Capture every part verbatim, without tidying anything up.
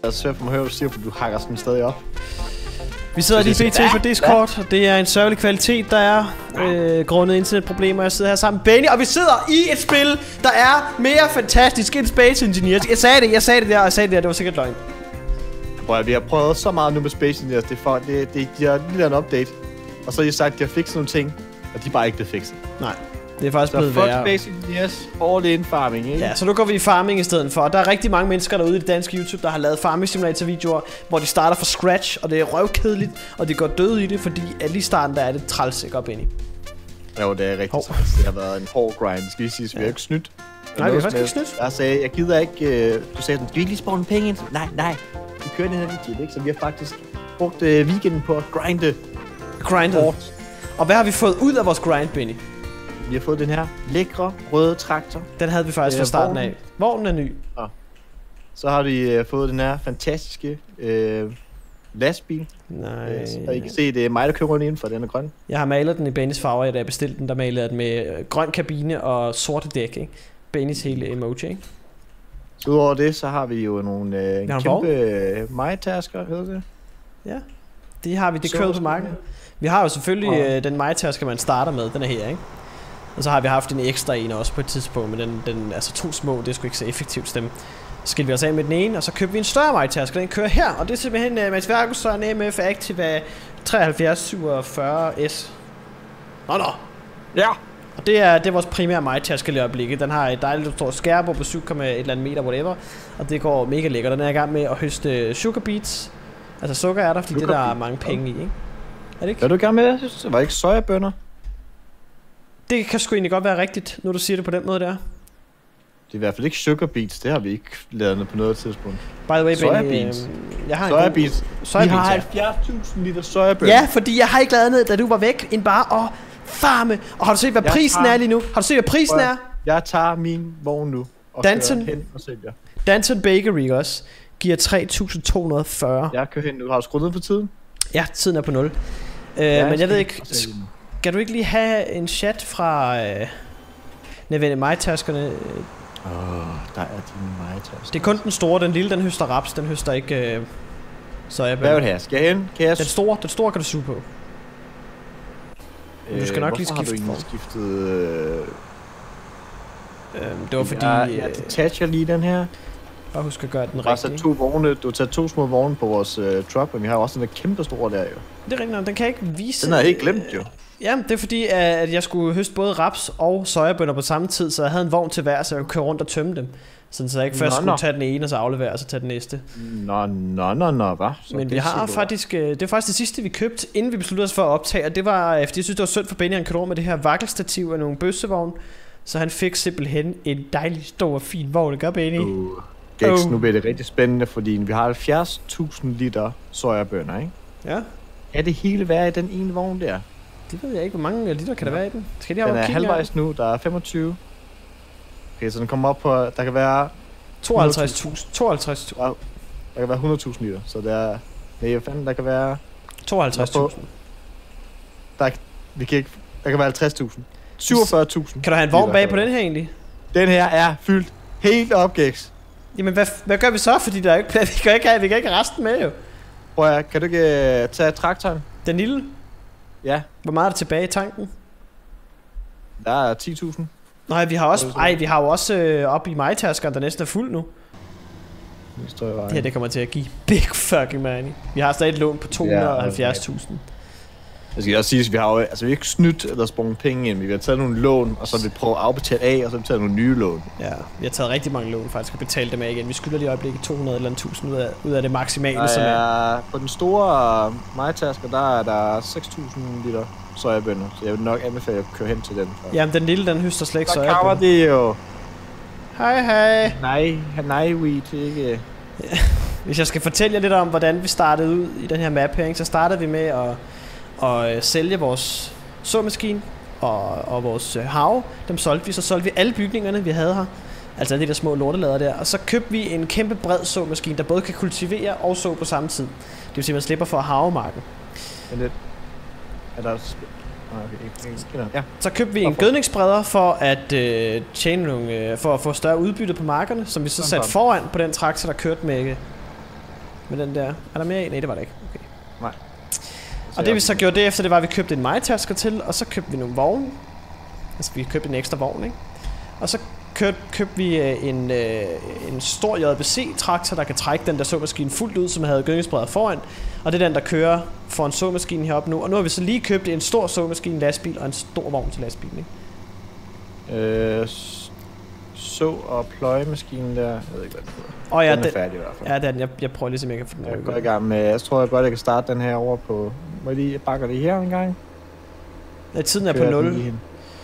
er svært for mig at høre, hvad du siger, for du hakker sådan stadig op. Vi sidder lige B T på Discord, og det er en sørgelig kvalitet, der er øh, grundet internetproblemer. Jeg sidder her sammen med Benny, og vi sidder i et spil, der er mere fantastisk end Space Engineers. Jeg sagde det, jeg sagde det der, og jeg sagde det der, det var sikkert løgn. Prøv, vi har prøvet så meget nu med Space Engineers, det er for, det, det, de har lige en update. Og så har de sagt, at de har fikset nogle ting, og de er bare ikke blevet fikset. Nej, det er faktisk så blevet værre. Så Space Engineers, all in farming, ikke? Ja, så nu går vi i farming i stedet for. Og der er rigtig mange mennesker derude i det danske YouTube, der har lavet farming simulator videoer, hvor de starter fra scratch, og det er røvkedeligt, og de går døde i det, fordi at lige i starten der er det træls ikke op ind i. Jo, det er rigtig oh. træls. Det har været en hård grind, skal vi sige, så vi har ikke snydt. Nej, vi har faktisk ikke snydt. Jeg sagde, jeg gider ikke, øh, du sagde sådan, skal vi ikke lige spawne penge ind? Nej, nej, vi kører den her video, ikke? Så vi har faktisk brugt øh, weekenden på at grinde. Grindet. Og hvad har vi fået ud af vores grind, Benny? Vi har fået den her lækre røde traktor. Den havde vi faktisk fra starten af. Vognen er ny. Ja. Så har vi uh, fået den her fantastiske uh, lastbil. Nej. Så I kan se, det er mig, der kører rundt indenfor, den er grøn. Jeg har malet den i Bennys farver, da jeg bestilte den. Der malede jeg den med grøn kabine og sorte dæk, ikke? Bennys hele emoji, ikke? Så udover det, så har vi jo nogle uh, en kæmpe uh, majtasker, hedder det? Ja, det har vi. Det kører på marken. Vi har jo selvfølgelig uh, den majtasker, man starter med. Den er her, ikke? Og så har vi haft en ekstra en også på et tidspunkt, men den, den altså to små, det skulle ikke så effektivt stemme. Så skilte vi os af med den ene, og så købte vi en større majtasker, den kører her, og det er simpelthen uh, Mads Ferguson M F Activa treoghalvfjerds syvogfyrre S. Nå nå! Ja! Og det er, det er vores primære majtasker i øjeblikket. Den har et dejligt stort skærm på syv komma et eller andet meter, whatever. Og det går mega lækkert. Den er i gang med at høste sugar beets. Altså sukker er der, fordi det der er mange penge i, ikke? Er det ikke? Er du i gang med det? Det var ikke sojabønner. Det kan sgu egentlig godt være rigtigt, når du siger det på den måde der. Det er i hvert fald ikke sugar beets, det har vi ikke lavet på noget tidspunkt. By the way, Benny, øh, jeg har soja beets. Soja vi har halvfjerds tusind liter sojabønner. Ja, fordi jeg har ikke lavet noget, da du var væk, end bare at farme. Og har du set, hvad jeg prisen tager, er lige nu? Har du set, hvad prisen er? Jeg tager min vogn nu og Danton, kører hen og sælger. Danton Bakery også giver tre tusind to hundrede og fyrre. Jeg kører hen nu. Har du skruet ned på tiden? Ja, tiden er på nul. Øh, ja, men jeg ved ikke... Skal du ikke lige have en chat fra øh, Nevene majtaskerne? Åh, oh, der er dine majtasker. Det er kun den store, den lille, den høster raps, den høster ikke øh, sojabønner. Hvad er det her? Skal jeg hen? Kan jeg... Den store, den store kan du suge på. Men du skal nok lige skifte form. skiftet... Øh... Øhm, det var fordi... Jeg, jeg detacher lige den her. Bare husk at gøre den rigtigt. Du har to vogne, du har taget to små vogne på vores øh, truck, men vi har også den der kæmpe store der jo. Det er rigtigt, den kan ikke vise... Den har jeg ikke glemt jo. Ja, det er fordi, at jeg skulle høste både raps og sojabønner på samme tid, så jeg havde en vogn til hver, så jeg kunne køre rundt og tømme dem. Sådan, så jeg ikke først nå, skulle nå. tage den ene, og så aflevere, og så tage den næste. Nå, nå, nå, nå, hvad? Men vi har faktisk, det er faktisk det sidste, vi købte, inden vi besluttede os for at optage, og det var, fordi jeg synes, det var synd for Benny, han kørte med det her vakkelstativ og nogle bøssevogn, så han fik simpelthen en dejlig, stor og fin vogn, det gør Benny. Uh, Gex, uh. Nu bliver det rigtig spændende, fordi vi har halvfjerds tusind liter sojabønner, ikke? Ja. Er det hele værd i den ene vogn der? Det ved jeg ikke, hvor mange liter kan der være i den? Skal de den er halvvejs nu, der er femogtyve. Okay, så den kommer op på, der kan være... tooghalvtreds tusind. tooghalvtreds tusind. Der kan være hundrede tusind liter, så der er... Nej, hvad fanden, der kan være... tooghalvtreds tusind. Der, vi kan ikke, der kan være halvtreds tusind. syvogfyrre tusind. Kan du have en vogn bag på den her egentlig? Den her er fyldt helt op, Gex. Jamen, hvad, hvad gør vi så? Fordi der er ikke, vi kan ikke have, vi kan ikke have resten med, jo. Prøv at, kan du ikke uh, tage traktoren? Den lille? Ja. Hvor meget er der tilbage i tanken? Der er ti tusind. Nej, vi har også, ej, vi har jo også øh, op i majtaskeren, der næsten er fuld nu. Det her, det kommer til at give big fucking money. Vi har stadig et lån på to hundrede og halvfjerds tusind. Jeg skal også sige, at vi har jo altså, vi har ikke snydt eller sprunget penge ind. Vi har taget nogle lån, og så har vi prøvet at afbetale af, og så har vi taget nogle nye lån. Ja, vi har taget rigtig mange lån faktisk, og betalt dem af igen. Vi skylder lige i øjeblikket to hundrede eller tusind ud af, ud af det maksimale, der som er... er... På den store majtasker, der er der seks tusind liter sojabønner, så jeg vil nok anbefale at køre hen til den. Jamen, den lille, den høster slet ikke sojabønner. Så kommer det jo. Hej, hej. Nej, nej, wheat, ikke... Ja. Hvis jeg skal fortælle jer lidt om, hvordan vi startede ud i den her map her, så startede vi med at... og øh, sælge vores såmaskine og, og vores øh, hav. Dem solgte vi, så solgte vi alle bygningerne, vi havde her. Altså de der små lortelader der. Og så købte vi en kæmpe bred såmaskine, der både kan kultivere og så på samme tid. Det vil sige, at man slipper for at havemarken. Er det... Er der... Okay. Ja. Så købte vi en gødningsspreder for at øh, tjene nogle, øh, for at få større udbytte på markerne, som vi så satte foran på den traktor, der kørte med med den der. Er der mere i? Nej, det var det ikke. Okay. Nej. Og det vi så gjorde det efter, det var, at vi købte en majtasker til, og så købte vi nogle vogne. Altså vi købte en ekstra vogn, ikke? Og så købte, købte vi en, øh, en stor J B C-traktor, der kan trække den der såmaskine fuldt ud, som havde gødningsbrædder foran. Og det er den, der kører foran såmaskinen heroppe nu. Og nu har vi så lige købt en stor såmaskine lastbil og en stor vogn til lastbilen, ikke? Øh, så og pløjemaskinen der, jeg ved ikke hvad det hedder. Og ja, den er den, færdig i hvert fald. Ja, den, jeg, jeg prøver ligesom, jeg kan få den. Jeg går i gang med, jeg tror jeg godt, jeg kan starte den her over på, må jeg lige bakker det her en gang? Ja, tiden er på nul.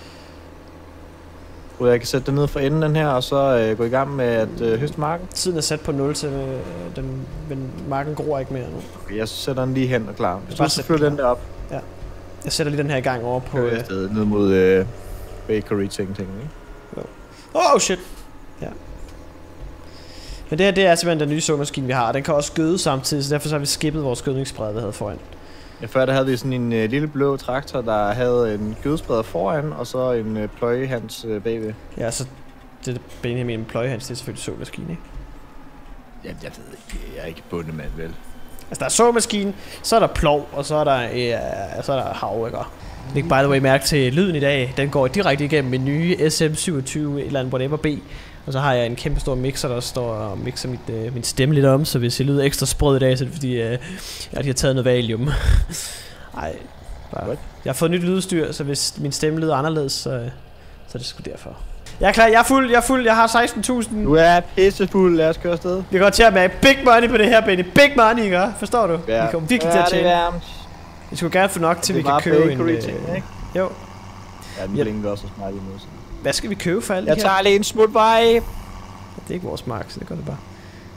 Og jeg kan sætte den ned for enden den her, og så øh, gå i gang med at øh, høste marken. Tiden er sat på nul, så øh, den, men marken gror ikke mere nu. Okay, jeg sætter den lige hen og klar. Hvis bare du så flytter den der op. Ja. Jeg sætter lige den her i gang over på... Øh, stedet, ned mod øh, bakery ting ting, ikke? Jo. Oh shit! Ja. Men det her, det er simpelthen den nye såmaskine, vi har. Den kan også gøde samtidig, så derfor så har vi skippet vores gødningsspred, vi havde foran. Ja, før der havde vi sådan en øh, lille blå traktor, der havde en gødespreder foran, og så en øh, pløjehans øh, bagved. Ja, så det er Benjamin pløjehans, det er selvfølgelig såmaskine, ikke? Ja, jeg ved ikke, jeg er ikke bundemand, vel? Altså, der er såmaskine, så er der plov, og så er der, øh, så er der hav, ikke? Læg by the way mærke til lyden i dag. Den går direkte igennem min nye S M syvogtyve eller andet whatever B. Og så har jeg en kæmpe stor mixer, der står og mixer mit, øh, min stemme lidt om. Så hvis jeg lyder ekstra sprød i dag, så er det fordi, øh, jeg har taget noget valium. Ej, bare. Jeg har fået nyt lydstyr, så hvis min stemme lyder anderledes, så, så er det sgu derfor. Jeg er klar, jeg er fuld, jeg er fuld, jeg har seksten tusind. Du er pissefuld, lad os køre afsted. Vi går til at med big money på det her, Benny. Big money, ikke? Forstår du? Ja. Vi kommer virkelig til at tjene. Vi skulle gerne få nok til, vi kan købe en... Øh, ting, ikke? Jo. Ja, den blinker også smart i måde. Hvad skal vi købe for alt det her? Jeg tager lige en smutvej. Det er ikke vores mark, så det gør det bare.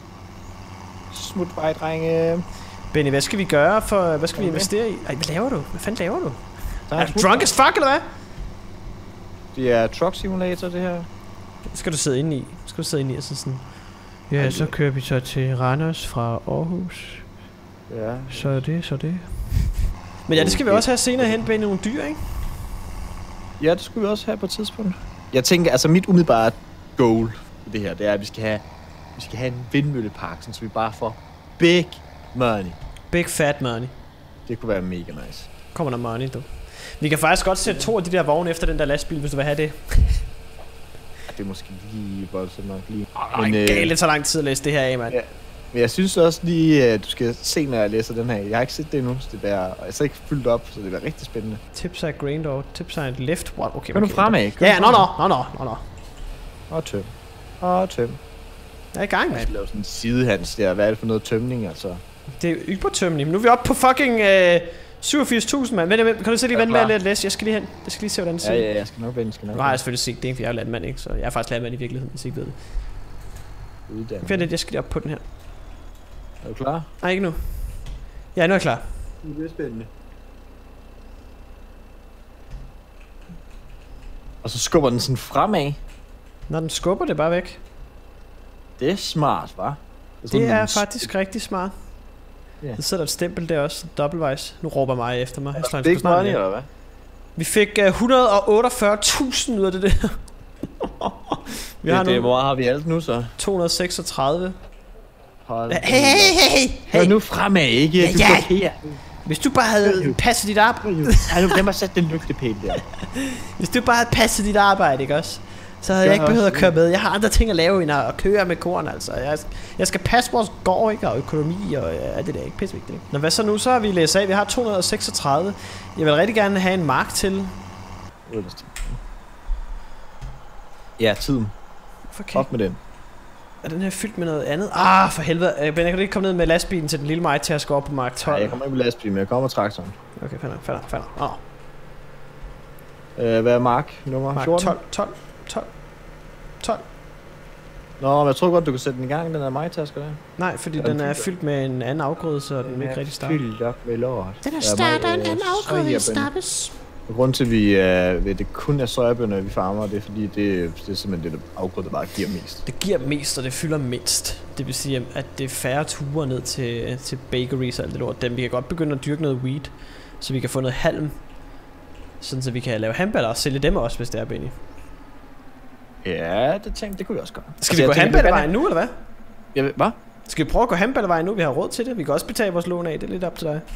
Smutvej, drenge. Benny, hvad skal vi gøre for... Hvad skal vi investere i? Ej, hvad laver du? Hvad fanden laver du? Der er, er du drunk as fuck, eller hvad? Det er truck simulator, det her. Det skal du sidde inde i. Det skal du sidde inde i og så sådan... Ja, så kører vi så til Randers fra Aarhus. Ja. Så det, så det. Men ja, det skal vi også have senere hen bag nogle dyr, ikke? Ja, det skulle vi også have på et tidspunkt. Jeg tænker, altså mit umiddelbare goal i det her, det er, at vi skal have, vi skal have en vindmøllepark, så vi bare får big money. Big fat money. Det kunne være mega nice. Kommer der money, du. Vi kan faktisk godt sætte to af de der vogne efter den der lastbil, hvis du vil have det. Ja, det er måske lige voldsomt nok lige. Ej, men, øh, lidt så lang tid at læse det her af, mand. Ja. Men jeg synes også lige, at du skal se, når jeg læser den her. Jeg har ikke set det endnu, så det bliver, og jeg er ikke fyldt op, så det bliver rigtig spændende. Tipside grain door, tipside left, what? Okay, kan okay. du fremad? Ja, nå, nå, nå, nå, nå, nå. Og tøm. Og tøm. Jeg er i gang, mand. Jeg skal lave sådan en sidehans der. Hvad er det for noget tømning, altså? Det er jo ikke på tømning, men nu er vi oppe på fucking øh, syvogfirs tusind, mand. Vent, kan du så lige vente med at læse? Jeg skal lige hen. Jeg skal lige se, hvordan det ser. Ja, ja, jeg skal nok vente. Skal nok nu har jeg selvfølgelig set det, for jeg er landmand, ikke? Så jeg er faktisk landmand i virkeligheden, hvis I ikke ved det. Uddannet. Vent lidt, jeg skal lige op på den her. Er du klar? Nej, ikke nu. Ja, nu er jeg klar. Det bliver spændende. Og så skubber den sådan fremad. Når den skubber det bare væk. Det er smart, hva'? Det, det er faktisk rigtig smart. Yeah. Der sidder et stempel der også, dobbeltvejs. Nu råber mig efter mig. Er det ikke money, eller hvad? Vi fik uh, et hundrede og otteogfyrre tusind ud af det der. vi det, har det, nu hvor har vi alt nu så? to hundrede og seksogtredive. Hold hey, hey, hey, hey, hey. Hør nu fremad, ikke? Ja, du ja. blokerer. Hvis du bare havde passet dit arbejde. Ej, nu glem at sætte den lygtepæl der. Hvis du bare havde passet dit arbejde, ikke også? Så havde jeg, jeg ikke behøvet at køre med. Jeg har andre ting at lave end at køre med korn, altså. Jeg, jeg skal passe vores gård, ikke? Og økonomi og ja, det der ikke pissevigtigt, ikke? Nå, hvad så nu? Så har vi læst af. Vi har to hundrede og seksogtredive. Jeg vil rigtig gerne have en mark til. Ja, tiden. Okay. Op med den. Er den her fyldt med noget andet? Ah, for helvede. Ben, jeg kan ikke komme ned med lastbilen til den lille mig til at gå op på mark tolv. Nej, jeg kommer ikke med lastbilen, men jeg kommer med traktoren. Okay, fander, fander, fander. Åh. Øh, hvad er mark? Nummer mark fjorten? tolv, tolv, tolv, tolv. Nå, men jeg tror godt, du kan sætte den i gang, den her majtasker der. Nej, fordi den, den er fyldt med en anden afgrøde, så den, den ikke rigtig starter. Den er fyldt op med lort. Den er starter en anden afgrøde, vi snappes. Grunden til, at vi, øh, det kun er sojabønner, vi farmer, det er fordi, det, det er simpelthen det der afgrøde, der bare giver mest. Det giver mest, og det fylder mindst. Det vil sige, at det er færre ture ned til, til bakeries og alt det lort. Dem, vi kan godt begynde at dyrke noget weed, så vi kan få noget halm. Sådan, så vi kan lave handballer og sælge dem også, hvis det er, Benny. Ja, det tænkte det kunne vi også gøre. Skal altså, vi gå handballervejen nu, eller hvad? Jeg ved, hvad? Skal vi prøve at gå handballevejen nu? Vi har råd til det. Vi kan også betale vores lån af. Det er lidt op til dig.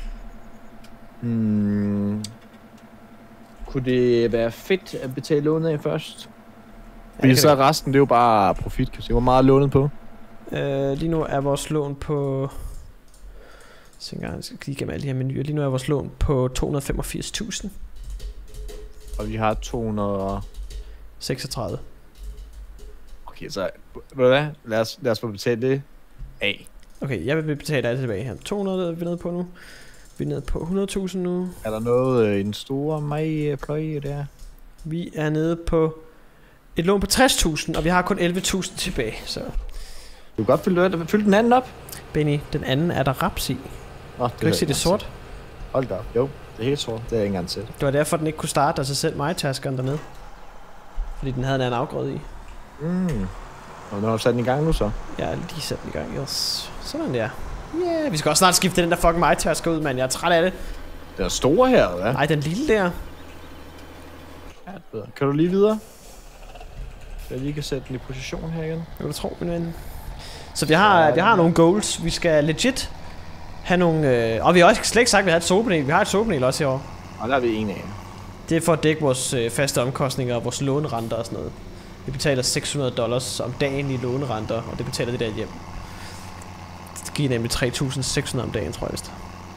Hmm. Kunne det være fedt at betale lånet af først? Fordi ja, så er resten, det er jo bare profit. Kan du se, hvor meget er lånet på? Øh, lige nu er vores lån på... Så engang, jeg skal kigge gennem alle de her menuer. Lige nu er vores lån på to hundrede og femogfirs tusind. Og vi har to hundrede seksogtredive. Okay, så ved du hvad? Lad os, lad os få betalt det af. Okay, jeg vil betale alt tilbage her. to hundrede er vi nede på nu. Vi er nede på hundrede tusind nu. Er der noget øh, en store mig pløje der? Vi er nede på et lån på tres tusind, og vi har kun elleve tusind tilbage, så... Du kan godt fylde, fylde den anden op. Benny, den anden er der raps i. Nå, kan du ikke se det sort? Hold da op. Jo, det er helt sort. Det er ikke engang set. Det var derfor, den ikke kunne starte af sig selv, mig-taskeren dernede. Fordi den havde en anden afgrøde i. Mm. Og nu har du sat den i gang nu så? Jeg har lige sat den i gang, yes. Sådan der. Ja, yeah, vi skal også snart skifte den der fucking mig-tasker ud, mand. Jeg er træt af det. Den er store her, eller hvad? Nej, den lille der. Ja, det bedre. Kan du lige videre? Så jeg lige kan sætte den i position her igen. Jeg vil tro, min ven. Så vi har, vi har nogle goals. Vi skal legit have nogle... Øh, og vi har også slet ikke sagt, at vi har et solpanel. Vi har et solpanel også i år. Og der er vi en af. Det er for at dække vores øh, faste omkostninger og vores lånerenter og sådan noget. Vi betaler seks hundrede dollars om dagen i lånerenter, og det betaler det der hjem. Det giver nemlig tre tusind seks hundrede om dagen, tror jeg vist.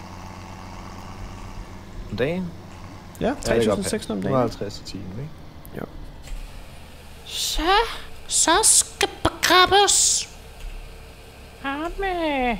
Om dagen? Ja, tre tusind seks hundrede om dagen. et hundrede og halvtreds i timen, ikke? Jo. Så, så skal begrabbes. Amen.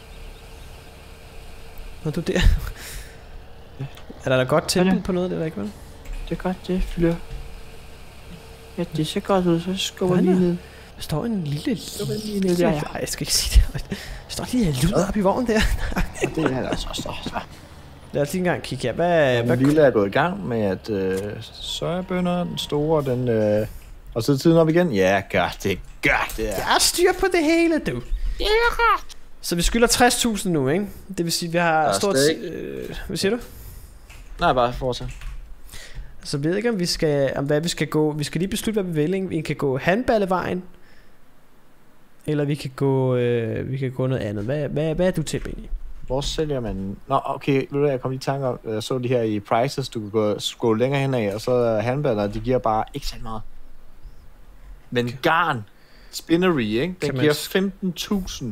Nå, du der. Er der da godt tilbud på noget, det der ikke, vel? Det er godt, det fylder. Ja, det ser godt ud, så skubber vi lige ned. Der står en lille... lige ned der, ja. Ej, jeg skal ikke sige det. Der står lige en lyd op i vognen der. Det er der så så. Lad os lige engang kigge her. Hvad... Den lille er gået i gang med at øh, sojabønner, den store, den... Øh, og så tiden op igen. Ja, gør det, gør det. Jeg har styr på det hele, du. Det er ret. Så vi skylder tres tusind nu, ikke? Det vil sige, vi har stort... Øh, hvad siger du? Nej, bare fortsæt. Så ved jeg ikke, om vi skal, om hvad vi skal gå. Vi skal lige beslutte, hvad vi vil, ikke? Vi kan gå handballevejen. Eller vi kan gå, øh, vi kan gå noget andet. Hvad, hvad, hvad er du til, Benny? Hvor sælger man... Nå, okay, ved du hvad, jeg kom lige i tanke om, jeg så de her i prices, du kan gå skåle længere hen af, og så handballer, de giver bare ikke så meget. Men okay. Garn, spinnery, ikke? Den giver femten tusind.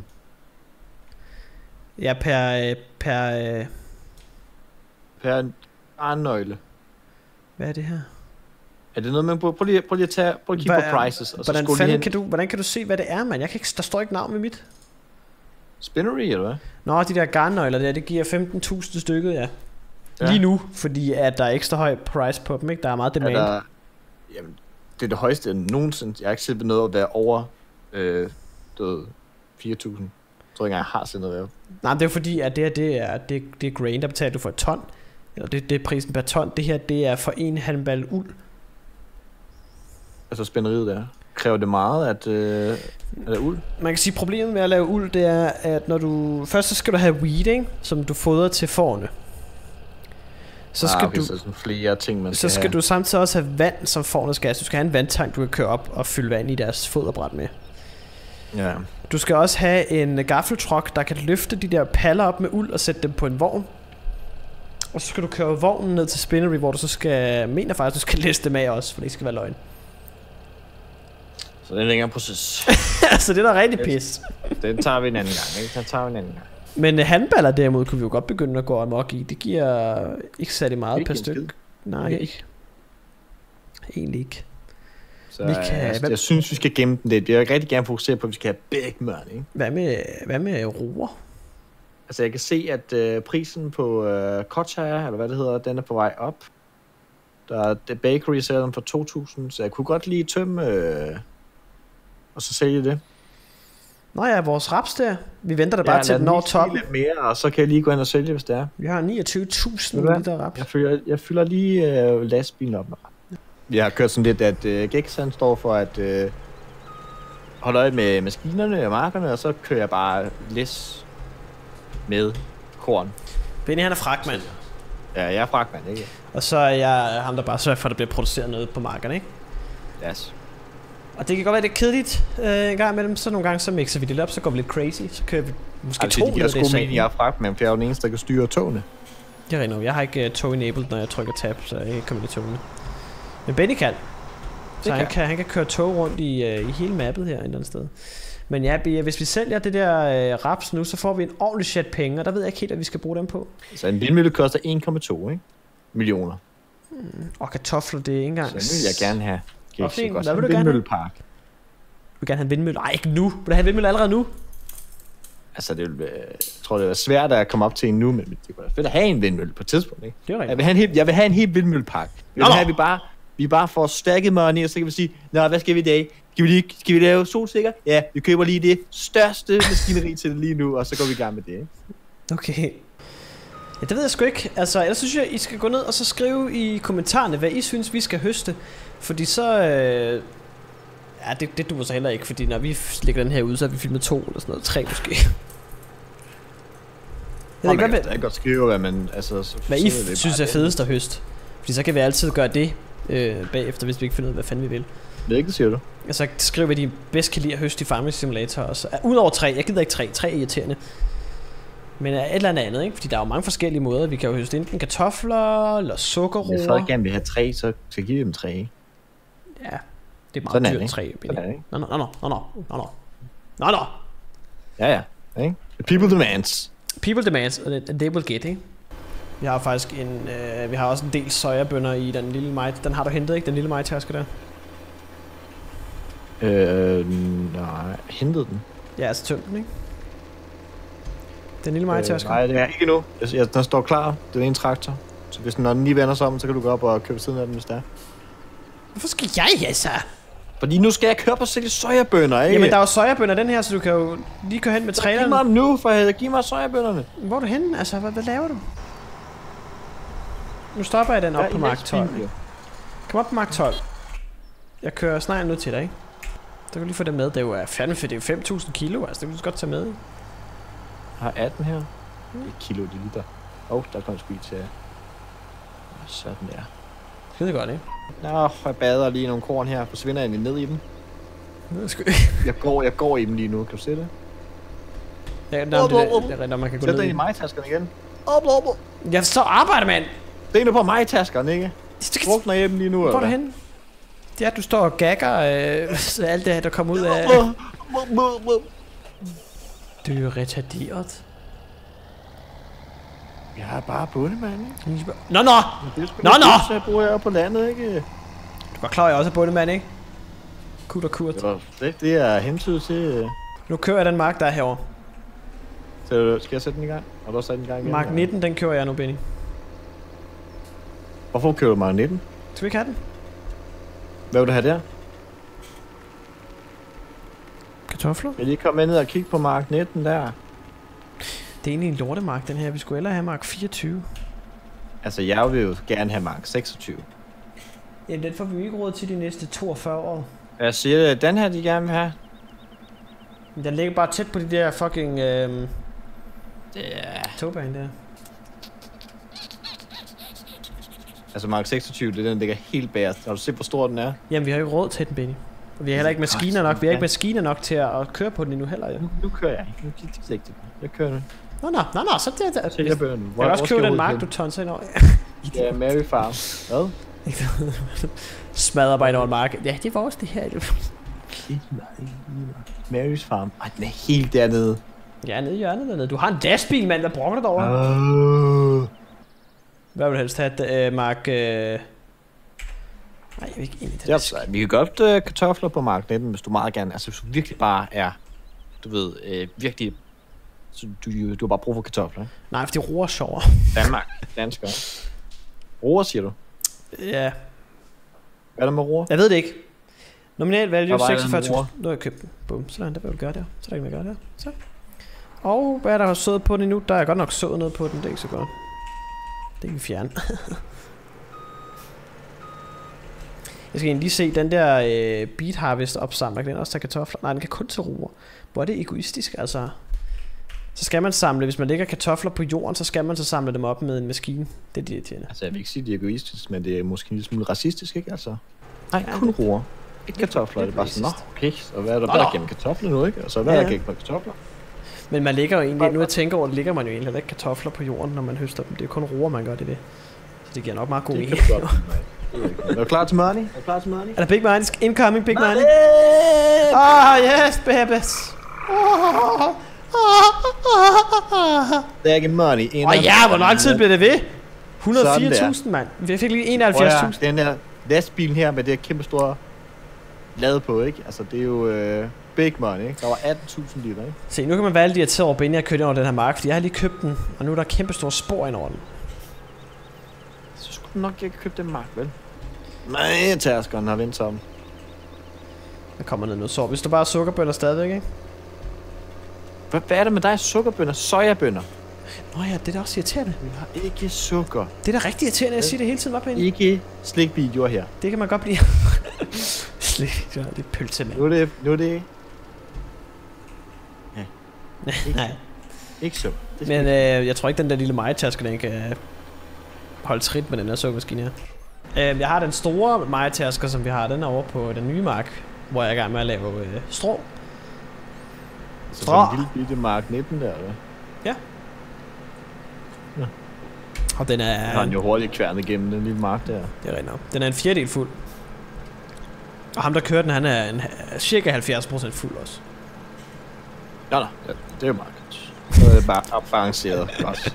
Ja, per... Per... Per garnnøgle. Hvad er det her? Er det noget, man... Prøv lige, prøv lige at tage... Prøv lige at kigge på prices, og så hvordan skåle hen. Kan du, hvordan kan du se, hvad det er, mand? Jeg kan ikke, der står ikke navn med mit. Spinnery, eller hvad? Nå, de der garnnøgler der, det giver femten tusind stykket, ja. Ja. Lige nu, fordi at der er ekstra høj price på dem, ikke? Der er meget demand. Er der, jamen, det er det højeste nogensinde. Jeg har ikke set noget at være over øh, fire tusind. Jeg tror ikke engang, jeg har set noget af. Nej, det er jo fordi, at det her, det er, det, det er grain, der betaler du for et ton. Eller det, det er prisen per ton. Det her, det er for en handbal uld. Altså spænderiet der. Kræver det meget, at øh, er uld? Man kan sige, problemet med at lave uld, det er, at når du... Først så skal du have weeding, som du fodrer til fårene. Så skal, ah, okay, du, så flere ting, man skal så skal have. du samtidig også have vand, som fårene skal have. Du skal have en vandtank, du kan køre op og fylde vand i deres foderbræt med. Ja. Du skal også have en gaffeltruck, der kan løfte de der paller op med uld og sætte dem på en vogn. Og så skal du køre vognen ned til spinnery, hvor du så skal... mener faktisk, du skal læse dem af også, for det ikke skal være løgn. Så det er en længere proces. Så det er da rigtig pis. Den tager vi en anden gang, ikke? Den tager vi en anden gang. Men handballer derimod kunne vi jo godt begynde at gå amok i. Det giver ikke særlig meget ikke per stykke. Nej, ikke. ikke. Egentlig ikke. Så vi kan, altså, hvad, jeg synes, vi skal gemme den lidt. Jeg vil rigtig gerne fokusere på, at vi skal have begge mørn, ikke? Hvad med, hvad med roer? Altså, jeg kan se, at øh, prisen på øh, Kotchaya, eller hvad det hedder, den er på vej op. Der er The Bakery sælger den for to tusind, så jeg kunne godt lige tømme øh, og så sælge det. Nå ja, vores raps der. Vi venter da bare ja, til den når toppen. Lidt mere, og så kan jeg lige gå ind og sælge, hvis det er. Vi har niogtyve tusind liter raps. Jeg fylder, jeg fylder lige øh, lastbilen op med raps. Vi har kørt sådan lidt, at øh, Gex han står for at øh, holde øje med maskinerne og markerne, og så kører jeg bare læs med korn. Benny han er fragtmand. Ja, jeg er fragtmand, ikke? Og så er jeg ham, der bare sørger for, at der bliver produceret noget på markerne, ikke? Yes. Og det kan godt være, det er kedeligt øh, en gang imellem. Så nogle gange så mixer vi det op, så går vi lidt crazy. Så kører vi måske altså, to ud af det. Det er mening, jeg har fragt med, for jeg er jo den eneste, der kan styre togene. Det er rigtigt. Jeg har ikke uh, tog-enabled, når jeg trykker tab, så jeg kan ikke komme i togene. Men Benny kan. Så han kan, han kan køre tog rundt i, uh, i hele mappet her et eller andet sted. Men ja, hvis vi sælger det der uh, raps nu, så får vi en ordentlig chat penge, og der ved jeg ikke helt, hvad vi skal bruge dem på. Så en vindmølle koster en komma to millioner. Hmm. Og kartofler, det er ikke engang... Så vil jeg gerne have. Kan jeg ikke hvad vil du gerne have? Park. Du vil gerne have en vindmølle? Nej, ikke nu. Vil du have en vindmølle allerede nu? Altså, det vil, jeg tror, det er svært at komme op til en nu, men det kunne være fedt at have en vindmølle på et tidspunkt, ikke? Det er rigtigt. Jeg vil have en helt, jeg vil have en helt vindmøllepark. Jeg vil have, vi bare, vi bare får stacket money, og så kan vi sige, nå, hvad skal vi i dag? Skal vi, lige, skal vi lave solsikker? Ja, vi køber lige det største maskineri til det lige nu, og så går vi i gang med det, ikke? Okay. Ja, det ved jeg sgu ikke. Altså, ellers synes jeg, I skal gå ned og så skrive i kommentarerne, hvad I synes, vi skal høste. Fordi så... Øh... Ja, det, det duer så heller ikke, fordi når vi lægger den her ud, så har vi filmet to eller sådan noget. Tre måske. Jeg ved ikke, hvad jeg godt skrive, hvad man... Altså, så, hvad I synes er fedest at høste. Fordi så kan vi altid gøre det øh, bagefter, hvis vi ikke finder ud af, hvad fanden vi vil. Det ikke, siger du? Altså, skriv, hvad de bedst kan lide at høste i Farming Simulator også. Uh, Udover tre. Jeg gider ikke tre. Tre er irriterende. Men uh, et eller andet andet, ikke? Fordi der er jo mange forskellige måder. Vi kan jo høste enten kartofler, eller sukkerroer. Hvis jeg gerne vil have tre, så, så giver vi dem tre, ikke? Ja. Det er meget dyrt træ. Nå, nå, nå, nå, nå, nå, nå, nå, nå. Ja, ja, ikke? People demands. People demands, and they will get, ikke? Vi har faktisk en, øh, vi har også en del sojabønner i den lille maj. Den har du hentet, ikke? Den lille majtaske der. Øh, nej, hentet den? Ja, altså tømt den, ikke? Den lille majtaske. Øh, nej, det er ikke endnu. Jeg, den står klar. Det er en traktor. Så hvis når den lige vender sig om, så kan du gå op og købe siden af den, hvis der. Hvorfor skal jeg, altså? Fordi nu skal jeg køre på at sælge sojabønner, ikke? Jamen, der er jo sojabønner den her, så du kan jo lige køre hen med traileren. Giv mig dem nu, for helvede. Giv mig sojabønnerne. Hvor er du henne? Altså, hvad, hvad laver du? Nu stopper jeg den op ja, på mark tolv. Kom op på mark tolv. Jeg kører snart ned til dig, ikke? Så kan du lige få det med. Det er jo fandme fedt. Det er fem tusind kilo, altså. Det kan du godt tage med, ikke? Jeg har atten her. Mm. Et kilo de liter. Åh, oh, der kom sgu til. Sådan der. Det er godt, ikke? Nå, jeg bader lige nogle korn her. Forsvinder jeg ned i dem. jeg, går, jeg går i dem lige nu. Kan du se det? Ja, der er det der, man kan gå ned i. Sæt dig ind i majtaskerne igen. Jeg står og arbejder, mand! Det er nu på majtaskerne, ikke? Drukner jeg dem lige nu, eller? Hvor er du henne? Det er, at du står og gagger øh, alt det her, der kommer ud af... Du er jo retarderet. Jeg er bare bondemand, ikke? Nå, nå! Nå, nå! Så bor jeg på landet, ikke? Du var klar, jeg også er bondemand, ikke? Kut og kurt. Det, det er hensyn til... Nu kører jeg den mark, der er herovre. Så skal jeg sætte den i gang? Har du også sat den i gang igen? Mark nitten, den kører jeg nu, Benny. Hvorfor kører du Mark nitten? Skal vi ikke have den? Hvad vil du have der? Kartofler? Jeg lige komme ned og kigge på Mark nitten der. Det er egentlig en lortemark, den her. Vi skulle ellers have Mark fireogtyve. Altså, jeg vil jo gerne have Mark seksogtyve. Jamen, den får vi ikke råd til de næste toogfyrre år. Jeg siger det, den her, de gerne vil have. Den ligger bare tæt på de der fucking... Øh... Yeah. Togbane der. Altså, Mark seksogtyve, det er den, der ligger helt bagerst. Har du set, hvor stor den er? Jamen, vi har jo ikke råd til den, Benny. Og vi har heller ikke maskiner nok. Vi har ikke maskiner nok til at køre på den endnu heller, ja. Nu, nu kører jeg. Nu kigger jeg ikke. Jeg kører nu. Nå, nå, nå, nå, så det er det. Jeg kan også købe den mark, du tonser ind over. Ja, Mary Farm. Hvad? Smadrer bare ind over en mark. Ja, det er vores, det her. Mary's Farm. Ej, den er helt dernede. Ja, nede i hjørnet dernede. Du har en lastbil, mand. Hvad brokker du derovre? Uh. Hvad vil du helst have, uh, Mark? Uh... Nej, jeg vil ikke ind i det. Ja, vi kan godt uh, kartofler på Mark nitten, hvis du meget gerne. Altså, hvis du virkelig bare er, du ved, øh, virkelig... Så du, du, du har bare brug for kartofler, ikke? Nej, for det er roer sjovere. Danmark. Danskere. Roer, siger du? Ja. Hvad er der med roer? Jeg ved det ikke. Nominal value seksogfyrre tusind. Nu har jeg købt den. Bum. Sådan, der vil du gøre der. Så der kan vi gøre der. Så. Og hvad er der sået på den endnu? Der er godt nok sået noget på den. Det er ikke så godt. Det kan vi fjerne. Jeg skal egentlig lige se den der øh, Beet Harvest opsamler. Den også tager kartofler. Nej, den kan kun til roer. Hvor er det egoistisk, altså. Så skal man samle, hvis man lægger kartofler på jorden, så skal man så samle dem op med en maskine. Det er det irriterende. Altså, jeg vil ikke sige, det er egoistisk, men det er måske en lille smule racistisk, ikke? Altså. Nej, ja, kun roer. ikke kartofler. Det er bare sådan, nå, okay, så hvad er der Nå, bare nå. gennem kartofler nu, ikke? Og så hvad Ja, er ja. der gennem kartofler? Men man ligger jo egentlig, nu jeg tænker over det, ligger man jo egentlig ikke kartofler på jorden, når man høster dem. Det er kun roer, man gør det ved. Så det giver nok meget god Det mening. kan du godt. Er du klar til money? Er du klar til money? Er der big money? Incoming big money? Money! Ah, yes, babies. Der er ikke money. Åh oh, ja, hvor lang tid bliver det ved? et hundrede og fire Sådan tusind, mand. Vi fik lige enoghalvfjerds Prøv at tusind. høre, den der lastbilen her med det her kæmpe store lade på, ikke? Altså, det er jo øh, big money, ikke? Der var atten tusind liter, ikke? Se, nu kan man være lidt irriteret over Benny, jeg kørte ind over den her mark, fordi jeg har lige købt den, og nu er der kæmpe store spor ind over den. Så skulle du nok ikke købe den mark, vel? Nej, tærskeren har vendt om. Der kommer ned noget sår. Hvis du bare har sukkerbønner stadigvæk, ikke? Hvad, hvad er det med dig? Sukkerbønner? Sojabønner? Nå ja, det er da også irriterende. Vi har ikke sukker. Det er da rigtig irriterende, jeg siger det hele tiden, var Benny? Ikke slikvideoer her. Det kan man godt blive. Slik, det er pølse, mand. Nu er det... Nu er det... Nej. Ikke så. Det Men øh, jeg tror ikke, den der lille majtaske, den kan holde trit med den der sukkermaskine her. Øh, jeg har den store majtasker, som vi har, den er over på den nye mark, hvor jeg er i gang med at lave øh, strå. Så sådan en lille bitte Mark nitten der, eller? Og den er... Ja, han jo hurtigt kværnet igennem den lille Mark der. Det er rigtigt nok. Den er en fjerdedel fuld. Og ham, der kører den, han er en, cirka halvfjerds procent fuld også. Nå, nå. Ja, det er jo meget godt. Så er det bare afbalanceret også.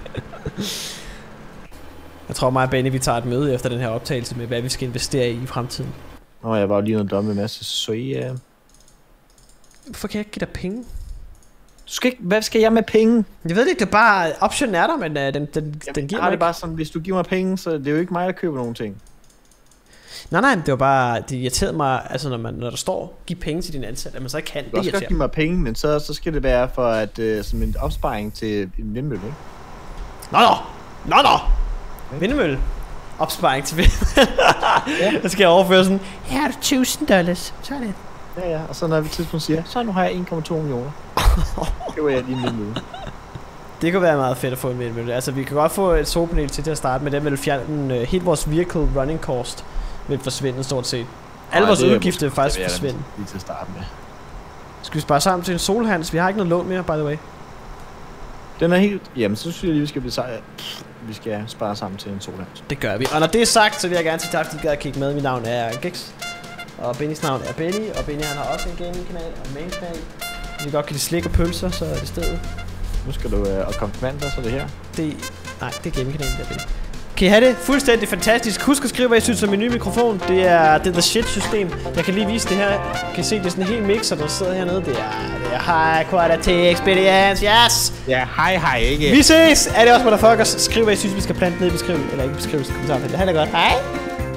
Jeg tror mig og Benny, vi tager et møde efter den her optagelse med, hvad vi skal investere i i fremtiden. Nå, jeg var jo lige noget dumme med masse soja. Hvorfor kan jeg ikke give dig penge? Du skal ikke... Hvad skal jeg med penge? Jeg ved det ikke, det er bare... Option er der, men uh, den, den, den giver Jeg mig har det ikke. bare sådan, hvis du giver mig penge, så det er jo ikke mig, der køber nogen ting. Nej, nej, det var bare... Det irriterede mig, altså når, man, når der står, giv penge til din ansatte, at man så ikke kan. Du Det kan også godt irriterer give mig. mig penge, men så, så skal det være for at, uh, som en opsparing til en vindmølle, ikke? Nå, nå! Nå, nå! Vindmølle. Opsparing til vindmølle. Ja. Der skal jeg overføre sådan... Her er du tusind dollars. Sådan. Ja, ja, og så når vi tidspunkt siger, så nu har jeg en komma to millioner. Det var jeg lige en vindmølle. Det kunne være meget fedt at få en vindmølle. Altså, vi kan godt få et solpanel til til at starte med. Den vil fjerne den, uh, helt vores vehicle running cost vil forsvinde stort set. Alle vores udgifter vil faktisk forsvinde. Lige til at starte med. Skal vi spare sammen til en solhans? Vi har ikke noget lån mere, by the way. Den er helt... Jamen, så synes jeg lige, vi skal besejre. Vi skal spare sammen til en solhans. Det gør vi. Og når det er sagt, så vil jeg gerne sige tak, fordi I gad at kigge med. Mit navn er Gex. Og Bennys navn er Benny. Og Benny han har også en gaming-kanal og en main-kanal. Hvis I godt kan lide slik og pølser, så er det stedet. Nu skal du øh, og komme til vand, så er det her. Det... Nej, det er gaming-kanalen, der Benny. Kan I have det fuldstændig fantastisk. Husk at skrive, hvad I synes om min nye mikrofon. Det er det er the shit system. Jeg kan lige vise det her. Kan I se, det er sådan en hel mixer, der sidder hernede. Det er, det er high quality experience. Yes! Ja, hej hej, ikke? Vi ses! Er det også, motherfuckers? Skriv, hvad I synes, vi skal plante ned i beskrivelsen. Eller ikke i beskrivelsen, kommentarfeltet. Ha' det godt. Hej!